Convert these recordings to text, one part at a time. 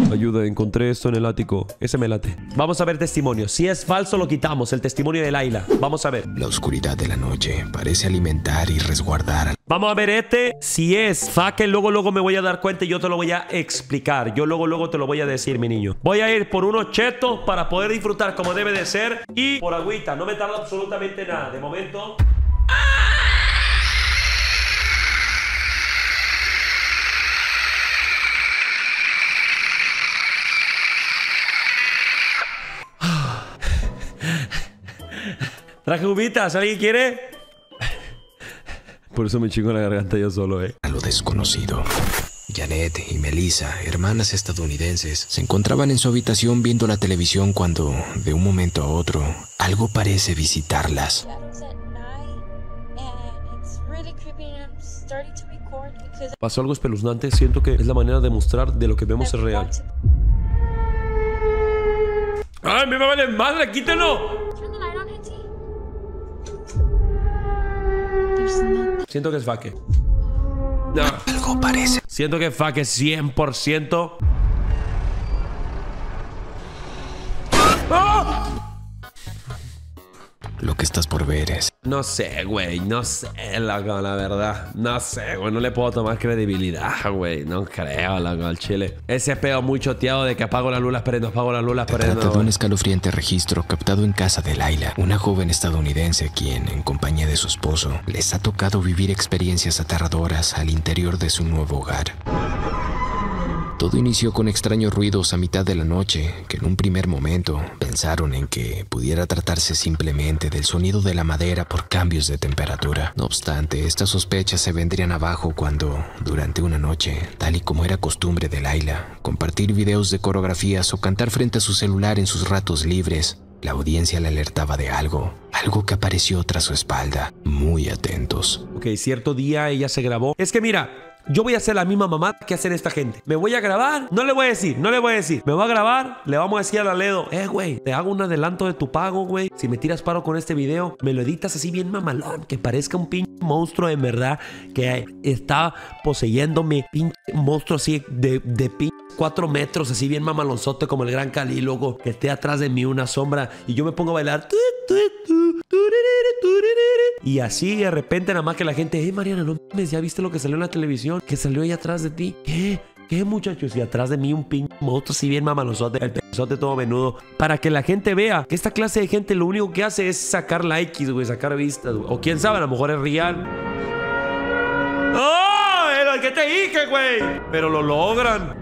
Ayuda, encontré esto en el ático. Ese me late. Vamos a ver testimonio. Si es falso, lo quitamos. El testimonio de Laila. Vamos a ver. La oscuridad de la noche parece alimentar y resguardar. Vamos a ver si es fake, luego me voy a dar cuenta y yo te lo voy a explicar. Yo luego te lo voy a decir, mi niño. Voy a ir por unos chetos para poder disfrutar como debe de ser y por agüita. No me tarda absolutamente nada. De momento... Traje uvitas, ¿alguien quiere? Por eso me chingo la garganta yo solo, A lo desconocido. Janet y Melissa, hermanas estadounidenses, se encontraban en su habitación viendo la televisión cuando, de un momento a otro, algo parece visitarlas. Pasó algo espeluznante. Siento que es la manera de mostrar de lo que vemos es real. ¡Ay, me vale madre! ¡Quítelo! Siento que es fake. No. Algo parece. Siento que es fake 100%. ¡Ah! Lo que estás por ver es... No sé, güey. No sé, la verdad. No sé, güey. No le puedo tomar credibilidad, güey. No creo, al chile. Ese pedo muy choteado de que apago la luz, las prendo, apago la luz, las prendo. Trata de un escalofriante registro captado en casa de Laila, una joven estadounidense quien, en compañía de su esposo, les ha tocado vivir experiencias aterradoras al interior de su nuevo hogar. Todo inició con extraños ruidos a mitad de la noche, que en un primer momento pensaron en que pudiera tratarse simplemente del sonido de la madera por cambios de temperatura. No obstante, estas sospechas se vendrían abajo cuando, durante una noche, tal y como era costumbre de Laila, compartir videos de coreografías o cantar frente a su celular en sus ratos libres, la audiencia le alertaba de algo que apareció tras su espalda. Muy atentos. Ok, cierto día ella se grabó. Es que mira... Yo voy a hacer la misma mamá que hacen esta gente. Me voy a grabar. No le voy a decir. Me voy a grabar. Le vamos a decir a la Ledo. Güey, te hago un adelanto de tu pago, güey. Si me tiras paro con este video, me lo editas así bien mamalón. Que parezca un pinche monstruo en verdad. Que está poseyéndome. Pinche monstruo así de pinche 4 metros. Así bien mamalonzote como el gran Cali. Luego que esté atrás de mí una sombra. Y yo me pongo a bailar. Y así de repente nada más que la gente, Mariana, no mames, ¿ya viste lo que salió en la televisión? Que salió ahí atrás de ti. ¿Qué muchachos? Y atrás de mí un pinche monstruo así bien mamalosote, el pezote todo menudo. Para que la gente vea que esta clase de gente lo único que hace es sacar likes, güey, sacar vistas, güey. O quién sabe, a lo mejor es real. ¡Oh! ¡El que te dije, güey! Pero lo logran.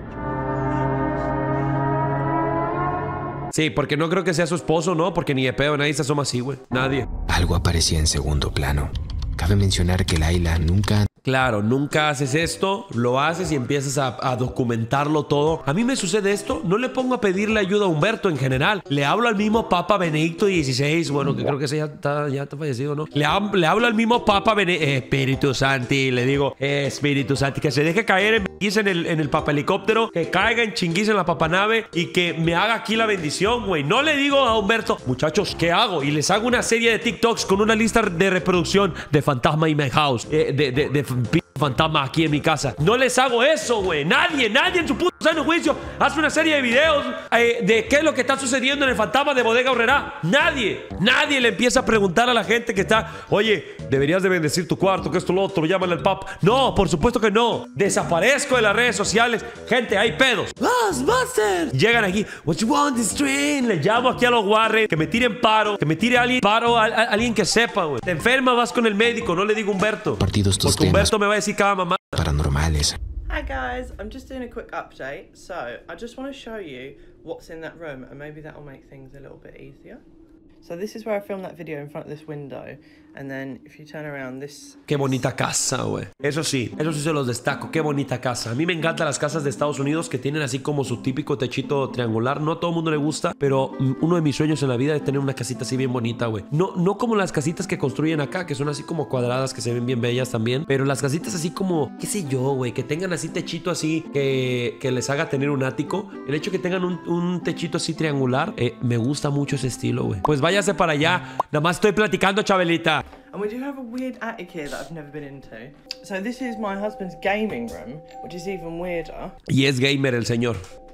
Sí, porque no creo que sea su esposo, ¿no? Porque ni de pedo nadie se asoma así, güey. Nadie. Algo aparecía en segundo plano. Cabe mencionar que Laila nunca... Claro, nunca haces esto, lo haces y empiezas a documentarlo todo. A mí me sucede esto, no le pongo a pedirle ayuda a Humberto en general. Le hablo al mismo Papa Benedicto XVI, bueno, que creo que ese ya está fallecido, ¿no? Le hablo al mismo Papa Espíritu Santi, le digo, Espíritu Santi, que se deje caer en el papahelicóptero, que caiga en chinguiza en la papanave y que me haga aquí la bendición, güey. No le digo a Humberto, muchachos, ¿qué hago? Y les hago una serie de TikToks con una lista de reproducción de Fantasma in my house, de fantasma aquí en mi casa. No les hago eso, güey. Nadie en su puto sano juicio hace una serie de videos de qué es lo que está sucediendo en el fantasma de Bodega Aurrerá. Nadie le empieza a preguntar a la gente que está, oye, deberías de bendecir tu cuarto, que esto lo otro, llámale al pap. No, por supuesto que no. Desaparezco de las redes sociales. Gente, hay pedos. Ghostbusters. Llegan aquí, what you want this train? Le llamo aquí a los Warren, que me tiren paro, que me tire alguien que sepa, güey. Te enferma, vas con el médico, no le digo Humberto. Partidos tus porque Humberto me va a decir cada mamá. Paranormales. Hi guys, I'm just doing a quick update. So I just want to show you what's in that room and maybe that will make things a little bit easier. So this is where I filmed that video in front of this window. And then if you turn around this... Qué bonita casa, güey. Eso sí se los destaco. Qué bonita casa. A mí me encantan las casas de Estados Unidos que tienen así como su típico techito triangular. No a todo el mundo le gusta, pero uno de mis sueños en la vida es tener una casita así bien bonita, güey. No como las casitas que construyen acá, que son así como cuadradas, que se ven bien bellas también. Pero las casitas así como, qué sé yo, güey, que tengan así techito así, que les haga tener un ático. El hecho de que tengan un techito así triangular, me gusta mucho ese estilo, güey. Pues váyase para allá. Nada más estoy platicando, Chabelita. And we do have a weird attic here that I've never been into. So this is my husband's gaming room, which is even weirder. Y es gamer el señor.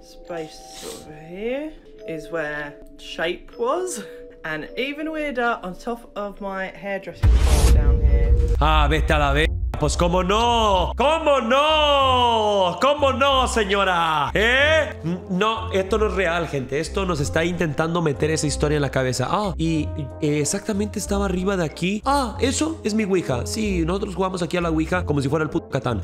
space over here is where shape was. And even weirder, on top of my hairdressing bowl down here. Ah, vete a la vez. Pues cómo no, cómo no, cómo no, señora. No, esto no es real, gente. Esto nos está intentando meter esa historia en la cabeza. Y exactamente estaba arriba de aquí. Eso es mi Ouija. Sí, nosotros jugamos aquí a la Ouija como si fuera el puto Catán.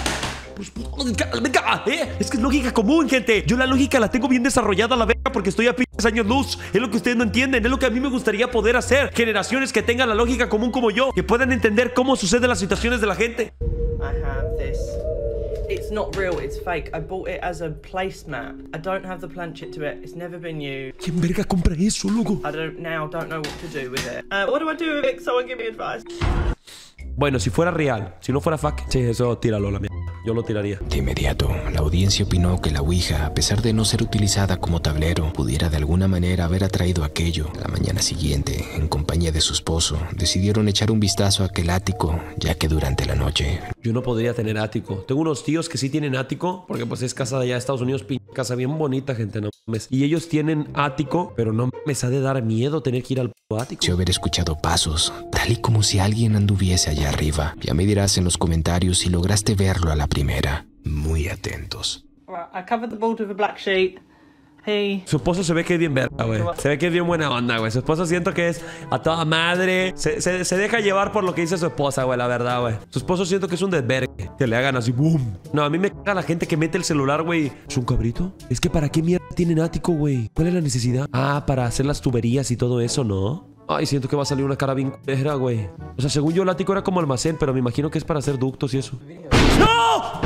Es que es lógica común, gente. Yo la lógica la tengo bien desarrollada a la verga porque estoy a pinches años luz. Es lo que ustedes no entienden. Es lo que a mí me gustaría poder hacer. Generaciones que tengan la lógica común como yo, que puedan entender cómo suceden las situaciones de la gente. I have this. It's not real, it's fake. I bought it as a placemat. I don't have the planchette to it. It's never been used. ¿Quién verga compra eso, loco? I don't know what to do with it. What do I do with it? Someone give me advice. Bueno, si fuera real, si no fuera fake, sí, eso tíralo a la mierda. Yo lo tiraría. De inmediato, la audiencia opinó que la Ouija, a pesar de no ser utilizada como tablero, pudiera de alguna manera haber atraído aquello. La mañana siguiente, en compañía de su esposo, decidieron echar un vistazo a aquel ático, ya que durante la noche... Yo no podría tener ático. Tengo unos tíos que sí tienen ático, porque pues es casa de allá de Estados Unidos, casa bien bonita, gente, no mames. Y ellos tienen ático, pero no me ha de dar miedo tener que ir al ático. Yo haber escuchado pasos, tal y como si alguien anduviese allá arriba. Ya me dirás en los comentarios si lograste verlo a la primera. Muy atentos. Right, I covered the board with a black sheet. Su esposo se ve que es bien verga, güey. Se ve que es bien buena onda, güey. Su esposo siento que es a toda madre. Se deja llevar por lo que dice su esposa, güey, la verdad, güey. Su esposo siento que es un desvergue. Que le hagan así, boom. No, a mí me caga la gente que mete el celular, güey. ¿Es un cabrito? Es que ¿para qué mierda tienen ático, güey? ¿Cuál es la necesidad? Para hacer las tuberías y todo eso, ¿no? Ay, siento que va a salir una cara bien culera, güey. O sea, según yo el ático era como almacén, pero me imagino que es para hacer ductos y eso. ¡No!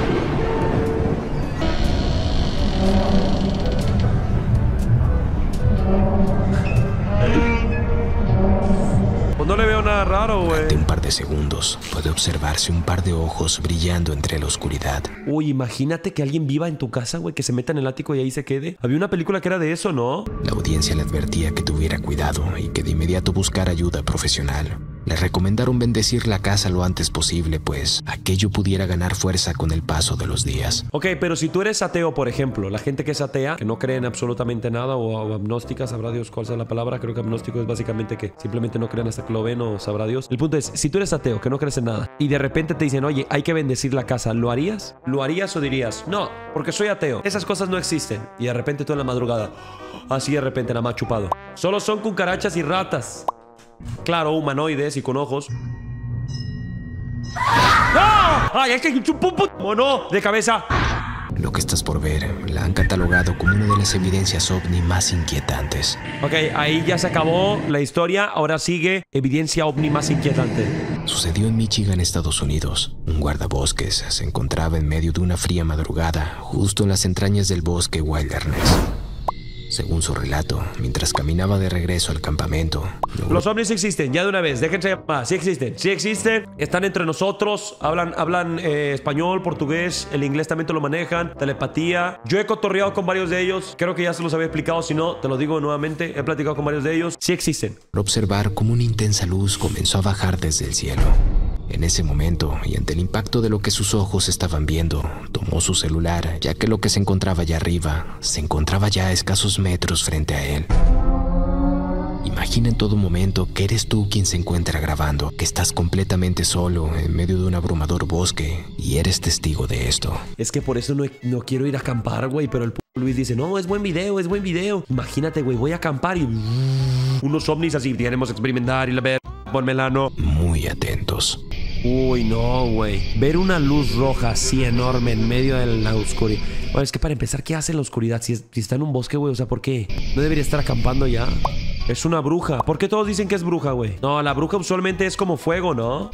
Pues no le veo nada raro, güey. Durante un par de segundos puede observarse un par de ojos brillando entre la oscuridad. Uy, imagínate que alguien viva en tu casa, güey, que se meta en el ático y ahí se quede. Había una película que era de eso, ¿no? La audiencia le advertía que tuviera cuidado y que de inmediato buscara ayuda profesional. Le recomendaron bendecir la casa lo antes posible, pues aquello pudiera ganar fuerza con el paso de los días. Ok, pero si tú eres ateo, por ejemplo, la gente que es atea, que no cree en absolutamente nada, o agnóstica, sabrá Dios cuál es la palabra. Creo que agnóstico es básicamente que simplemente no creen hasta que lo ven o sabrá Dios. El punto es, si tú eres ateo, que no crees en nada, y de repente te dicen, oye, hay que bendecir la casa, ¿lo harías? ¿Lo harías o dirías, no, porque soy ateo, esas cosas no existen? Y de repente tú en la madrugada, así de repente nada más chupado. Solo son cucarachas y ratas. Claro, humanoides y con ojos. ¡Ah! ¡Ay, es que un mono de cabeza! Lo que estás por ver la han catalogado como una de las evidencias ovni más inquietantes. Ok, ahí ya se acabó la historia. Ahora sigue evidencia ovni más inquietante. Sucedió en Michigan, Estados Unidos. Un guardabosques se encontraba en medio de una fría madrugada, justo en las entrañas del bosque Wilderness. Según su relato, mientras caminaba de regreso al campamento... Los ovnis existen, ya de una vez, déjense llamar. Sí existen, están entre nosotros, hablan español, portugués, el inglés también te lo manejan, telepatía. Yo he cotorreado con varios de ellos, creo que ya se los había explicado, si no, te lo digo nuevamente, he platicado con varios de ellos, sí existen. Observar cómo una intensa luz comenzó a bajar desde el cielo. En ese momento, y ante el impacto de lo que sus ojos estaban viendo, tomó su celular, ya que lo que se encontraba allá arriba se encontraba ya a escasos metros frente a él. Imagina en todo momento que eres tú quien se encuentra grabando, que estás completamente solo en medio de un abrumador bosque y eres testigo de esto. Es que por eso no quiero ir a acampar, güey, pero el Luis dice, no, es buen video. Imagínate, güey, voy a acampar y unos ovnis así, queremos experimentar y la ver, ponmela, no. Muy atentos. Uy, no, güey. Ver una luz roja así enorme en medio de la oscuridad. Bueno, es que para empezar, ¿qué hace en la oscuridad? Si está en un bosque, güey, o sea, ¿por qué? No debería estar acampando ya. Es una bruja. ¿Por qué todos dicen que es bruja, güey? No, la bruja usualmente es como fuego, ¿no?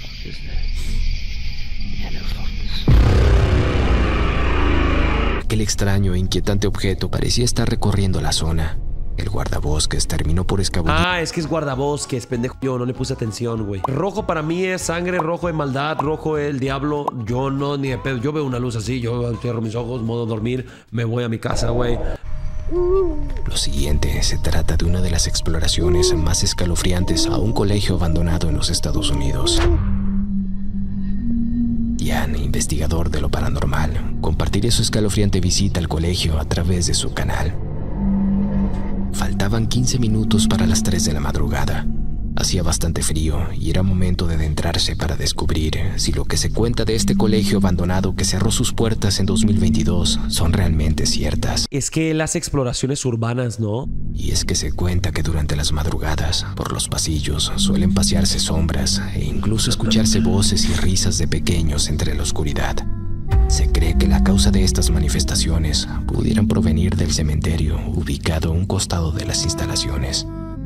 Aquel extraño e inquietante objeto parecía estar recorriendo la zona. El guardabosques terminó por escabullir. Es que es guardabosques, pendejo. Yo no le puse atención, güey. Rojo para mí es sangre, rojo es maldad, rojo es el diablo. Yo no, ni de pedo. Yo veo una luz así, yo cierro mis ojos, modo dormir, me voy a mi casa, güey. Lo siguiente se trata de una de las exploraciones más escalofriantes a un colegio abandonado en los Estados Unidos. Y Ian, investigador de lo paranormal, compartiría su escalofriante visita al colegio a través de su canal. Faltaban 15 minutos para las 3 de la madrugada. Hacía bastante frío y era momento de adentrarse para descubrir si lo que se cuenta de este colegio abandonado que cerró sus puertas en 2022 son realmente ciertas. Es que las exploraciones urbanas, ¿no? Y es que se cuenta que durante las madrugadas, por los pasillos, suelen pasearse sombras e incluso escucharse voces y risas de pequeños entre la oscuridad. Se cree que la causa de estas manifestaciones pudieran provenir del cementerio ubicado a un costado de las instalaciones.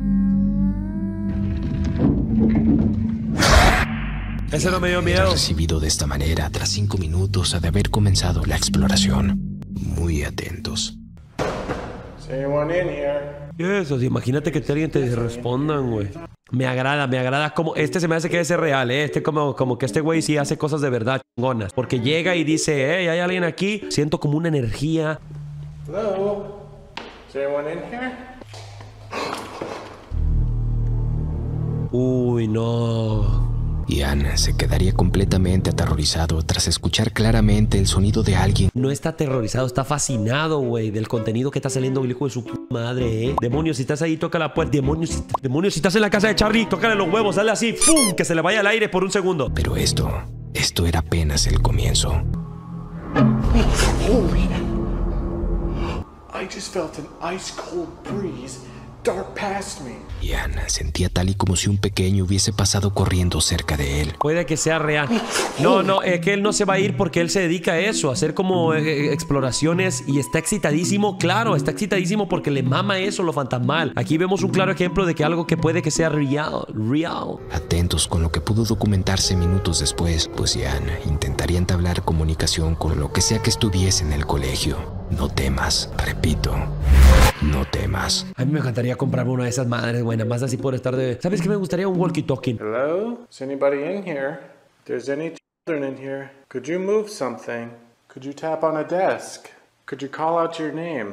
Ese no me dio miedo. Era recibido de esta manera tras 5 minutos de haber comenzado la exploración. Muy atentos. Eso, imagínate que alguien te respondan, güey. Me agrada como... Este se me hace que es real, ¿eh? Como que este güey sí hace cosas de verdad chingonas. Porque llega y dice, hey, ¿hay alguien aquí? Siento como una energía. Hello? Is anyone in here? Uy, no. Ian se quedaría completamente aterrorizado tras escuchar claramente el sonido de alguien. No está aterrorizado, está fascinado, güey, del contenido que está saliendo el hijo de su puta madre, ¿eh? Demonios, si estás ahí, toca la puerta. Demonios, si estás en la casa de Charlie, tócale los huevos, dale así, ¡pum! Que se le vaya al aire por un segundo. Pero esto era apenas el comienzo. Holy! I just felt an ice cold breeze dart past me. Ian sentía tal y como si un pequeño hubiese pasado corriendo cerca de él. Puede que sea real. No, es que él no se va a ir porque él se dedica a eso, a hacer como exploraciones y está excitadísimo. Claro, está excitadísimo porque le mama eso, lo fantasmal. Aquí vemos un claro ejemplo de que algo que puede que sea real. Atentos con lo que pudo documentarse minutos después, pues Ian intentaría entablar comunicación con lo que sea que estuviese en el colegio. No temas, repito, no temas. A mí me encantaría comprarme una de esas madres, güey, nada más así por estar de... ¿Sabes qué me gustaría? Un walkie-talkie. Hello? Is anybody in here? If there's any children in here, could you move something? Could you tap on a desk? Could you call out your name?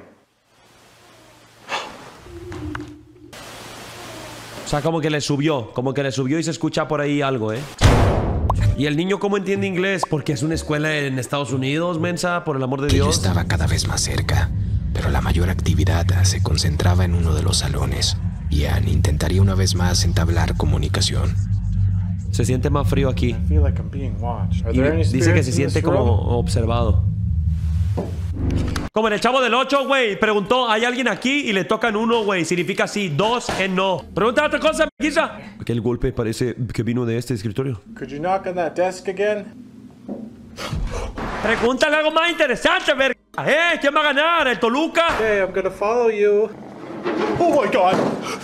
O sea, como que le subió y se escucha por ahí algo, ¿eh? ¿Y el niño cómo entiende inglés? Porque es una escuela en Estados Unidos, mensa, por el amor de Yo Dios. estaba cada vez más cerca, pero la mayor actividad se concentraba en uno de los salones. Ian intentaría una vez más entablar comunicación. Se siente más frío aquí. I feel like I'm being watched. Are Y there any dice que spirits se in siente this room? como observado. Como en el Chavo del 8, güey. Preguntó, ¿hay alguien aquí? Y le tocan 1, güey. Significa sí, 2 en no. Pregunta otra cosa, quizá. Aquel golpe parece que vino de este escritorio. Could you knock on that desk again? Pregúntale algo más interesante, verga. ¿Quién va a ganar? ¿El Toluca? Hey, I'm gonna follow you. Oh my god!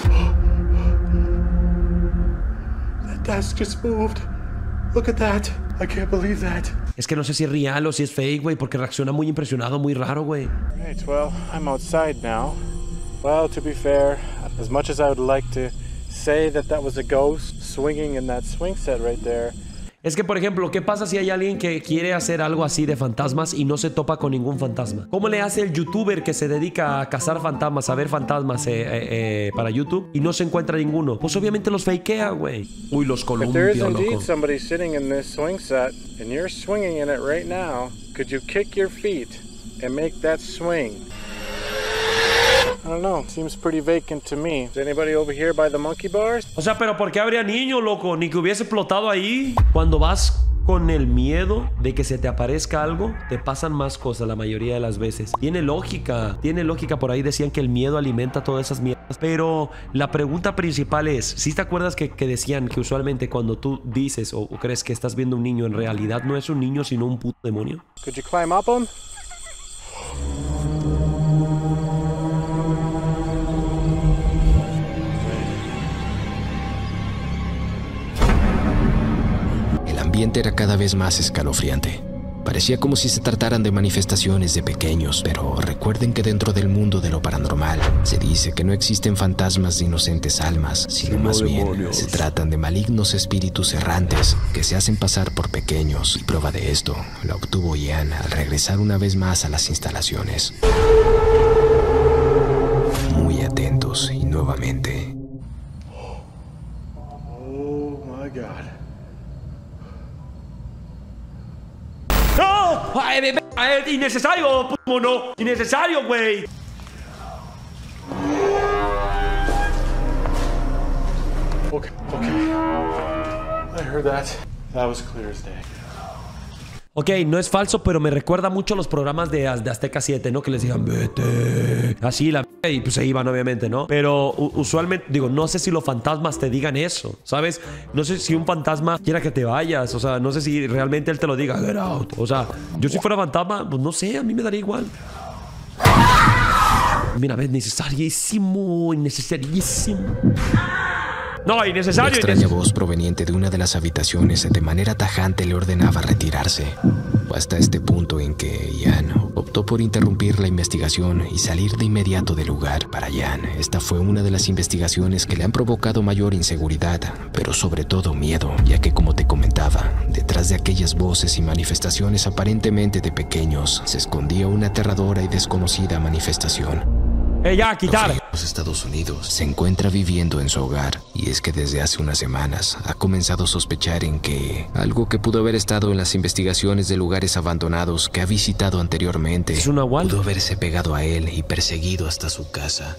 That desk just moved. Look at that. I can't believe that. Es que no sé si es real o si es fake, güey, porque reacciona muy impresionado, muy raro, güey. Right, well, I'm outside now. Well, to be fair, as much as I would like to say that was a ghost swinging in that swing set right there. Es que, por ejemplo, ¿qué pasa si hay alguien que quiere hacer algo así de fantasmas y no se topa con ningún fantasma? ¿Cómo le hace el youtuber que se dedica a cazar fantasmas, a ver fantasmas para YouTube y no se encuentra ninguno? Pues obviamente los fakea, güey. Uy, los If columpios, there is indeed loco. somebody sitting in this swing set and you're swinging in it right now, could you kick your feet and make that swing? I don't know. Seems pretty vacant to me. Is anybody over here by the monkey bars? O sea, pero ¿por qué habría niños, loco? Ni que hubiese explotado ahí. Cuando vas con el miedo de que se te aparezca algo, te pasan más cosas la mayoría de las veces. Tiene lógica. Por ahí decían que el miedo alimenta todas esas mierdas. Pero la pregunta principal es, ¿sí te acuerdas que decían que usualmente cuando tú dices o crees que estás viendo un niño, en realidad no es un niño sino un puto demonio? Could you climb up them? El ambiente era cada vez más escalofriante. Parecía como si se trataran de manifestaciones de pequeños, pero recuerden que dentro del mundo de lo paranormal se dice que no existen fantasmas de inocentes almas, sino más bien se tratan de malignos espíritus errantes que se hacen pasar por pequeños. Y prueba de esto la obtuvo Ian al regresar una vez más a las instalaciones. Muy atentos y nuevamente. Oh my god. Ay, innecesario, mono. Innecesario, güey. Okay, okay. I heard that. That was clear as day. Ok, no es falso, pero me recuerda mucho a los programas de Azteca 7, ¿no? Que les digan, vete. Así la y pues se iban, obviamente, ¿no? Pero usualmente, digo, no sé si los fantasmas te digan eso, ¿sabes? No sé si un fantasma quiera que te vayas. O sea, no sé si realmente él te lo diga, get out. O sea, yo si fuera fantasma, pues no sé, a mí me daría igual. Mira, ves, innecesarísimo. No, innecesario. Una extraña voz proveniente de una de las habitaciones de manera tajante le ordenaba retirarse. Fue hasta este punto en que Ian optó por interrumpir la investigación y salir de inmediato del lugar. Para Ian, esta fue una de las investigaciones que le han provocado mayor inseguridad, pero sobre todo miedo, ya que, como te comentaba, detrás de aquellas voces y manifestaciones aparentemente de pequeños, se escondía una aterradora y desconocida manifestación. Ya, quitar. Los Estados Unidos se encuentra viviendo en su hogar, y es que desde hace unas semanas ha comenzado a sospechar en que algo que pudo haber estado en las investigaciones de lugares abandonados que ha visitado anteriormente ¿Es un nahual? pudo haberse pegado a él y perseguido hasta su casa.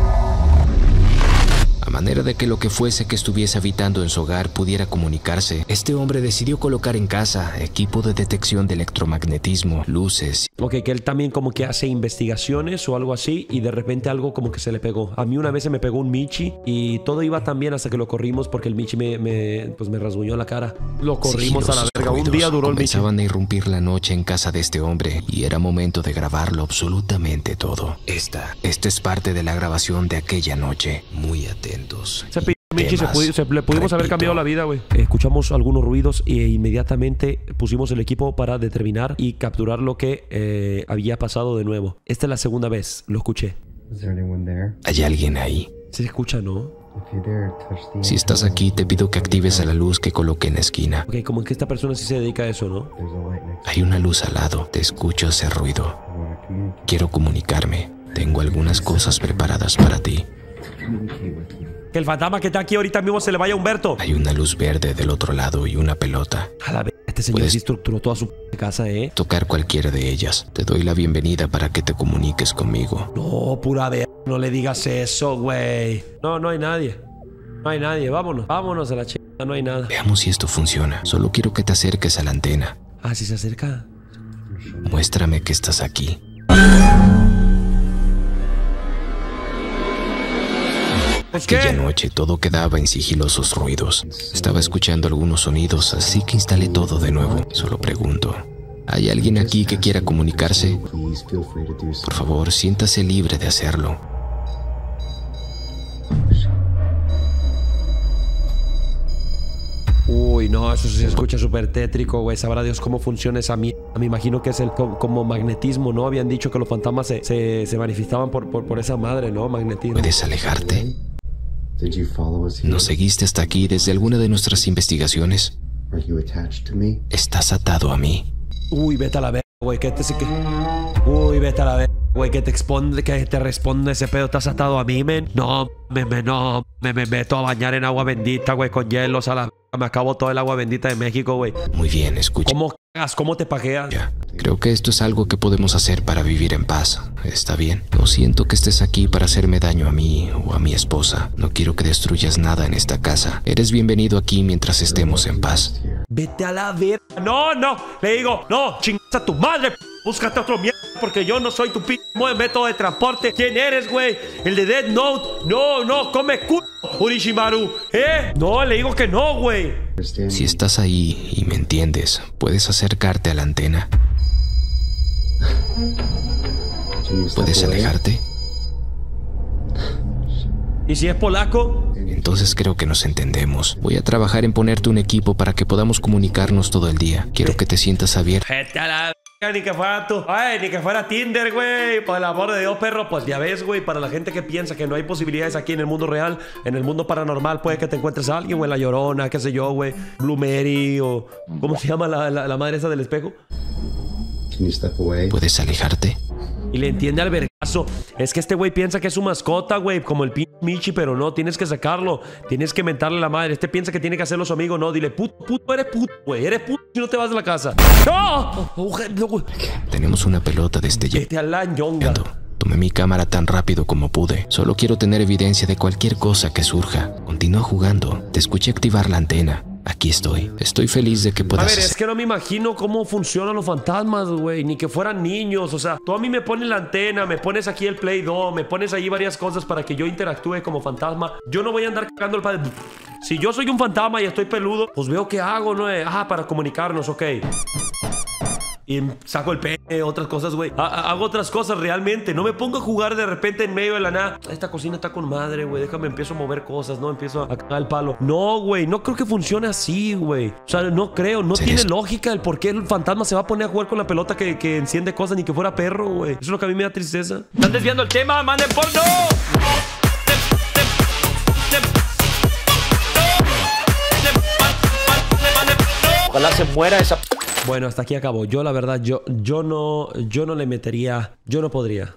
A manera de que lo que fuese que estuviese habitando en su hogar pudiera comunicarse, este hombre decidió colocar en casa equipo de detección de electromagnetismo, luces. Ok, que él también como que hace investigaciones o algo así y de repente algo como que se le pegó. A mí una vez se me pegó un Michi y todo iba tan bien hasta que lo corrimos porque el Michi me rasguñó la cara. Lo corrimos a la verga. Un día duró el Michi. Comenzaban a irrumpir la noche en casa de este hombre y era momento de grabarlo absolutamente todo. Esta es parte de la grabación de aquella noche. Muy atentos. Ese Michi le pudimos haber cambiado la vida, güey. Escuchamos algunos ruidos e inmediatamente pusimos el equipo para determinar y capturar lo que había pasado de nuevo. Esta es la segunda vez, lo escuché. ¿Hay alguien ahí? Se escucha, ¿no? Si estás aquí, te pido que actives a la luz que coloqué en la esquina. Ok, como que esta persona sí se dedica a eso, ¿no? Hay una luz al lado. Te escucho hacer ruido. Quiero comunicarme. Tengo algunas cosas preparadas para ti. Que el fantasma que está aquí ahorita mismo se le vaya a Humberto. Hay una luz verde del otro lado y una pelota. A la vez, este señor sí estructuró toda su casa, ¿eh? Tocar cualquiera de ellas. Te doy la bienvenida para que te comuniques conmigo. No, pura verga. No le digas eso, güey. No, no hay nadie. No hay nadie. Vámonos. Vámonos a la chica. No hay nada. Veamos si esto funciona. Solo quiero que te acerques a la antena. Ah, ¿sí se acerca? Muéstrame que estás aquí. Aquella noche todo quedaba en sigilosos ruidos. Estaba escuchando algunos sonidos, así que instalé todo de nuevo. Solo pregunto, ¿hay alguien aquí que quiera comunicarse? Por favor, siéntase libre de hacerlo. Uy, no, eso sí se escucha súper tétrico, güey. Sabrá Dios cómo funciona esa mierda. Me imagino que es el como magnetismo, ¿no? Habían dicho que los fantasmas se manifestaban por esa madre, ¿no? Magnetismo. ¿Puedes alejarte? ¿Nos seguiste hasta aquí desde alguna de nuestras investigaciones? ¿Estás atado a mí? Uy, vete a la verga, güey. Uy, vete a la verga, güey. Que te responde ese pedo. ¿Estás atado a mí, men? No, me meto a bañar en agua bendita, güey, con hielos a la verga. Me acabo todo el agua bendita de México, güey. Muy bien, escucha. ¿Cómo cagas? ¿Cómo te pajeas? Ya. Creo que esto es algo que podemos hacer para vivir en paz. ¿Está bien? No siento que estés aquí para hacerme daño a mí o a mi esposa. No quiero que destruyas nada en esta casa. Eres bienvenido aquí mientras estemos en paz. Vete a la verga. No, no. Le digo, no, chingas a tu madre. Búscate otro mierda porque yo no soy tu método de transporte. ¿Quién eres, güey? ¿El de Death Note? No, come culo, Urishimaru. No, le digo que no, güey. Si estás ahí y me entiendes, puedes acercarte a la antena. ¿Puedes alejarte? ¿Y si es polaco? Entonces creo que nos entendemos. Voy a trabajar en ponerte un equipo para que podamos comunicarnos todo el día. Quiero que te sientas abierto. Vete a la... Ni que fuera tú. Ay, ni que fuera Tinder, güey. Por el amor de Dios, perro. Pues ya ves, güey. Para la gente que piensa que no hay posibilidades aquí en el mundo real, en el mundo paranormal, puede que te encuentres a alguien, güey. La Llorona, qué sé yo, güey. Blue Mary o... ¿Cómo se llama la madre esa del espejo? ¿Puedes alejarte? Y le entiende al vergazo. Es que este güey piensa que es su mascota, güey. Como el pinche Michi, pero no. Tienes que sacarlo. Tienes que mentarle a la madre. Este piensa que tiene que hacerlo su amigo. No, dile, puto, eres puto, güey. Eres puto. si no te vas de la casa. ¡No! Tenemos una pelota destellando. Vete a la ñonga. Tomé mi cámara tan rápido como pude. Solo quiero tener evidencia de cualquier cosa que surja. Continúa jugando. Te escuché activar la antena. Aquí estoy. Estoy feliz de que A puedas... ver, es que no me imagino cómo funcionan los fantasmas, güey. Ni que fueran niños. O sea, tú a mí me pones la antena, me pones aquí el Play Doh, me pones ahí varias cosas para que yo interactúe como fantasma. Yo no voy a andar cagando el padre. Si yo soy un fantasma y estoy peludo, pues veo qué hago, ¿no? Para comunicarnos, ok. Y saco el pene, otras cosas, güey. Hago otras cosas realmente. No me pongo a jugar de repente en medio de la nada. Esta cocina está con madre, güey. Déjame, empiezo a mover cosas, ¿no? Empiezo a cagar el palo. No, güey. No creo que funcione así, güey. O sea, no creo. No tiene lógica el por qué el fantasma se va a poner a jugar con la pelota que enciende cosas ni que fuera perro, güey. Eso es lo que a mí me da tristeza. ¿Están desviando el tema? ¡Manden porno! Ojalá se muera esa... Bueno, hasta aquí acabó. Yo, la verdad, yo no le metería... Yo no podría.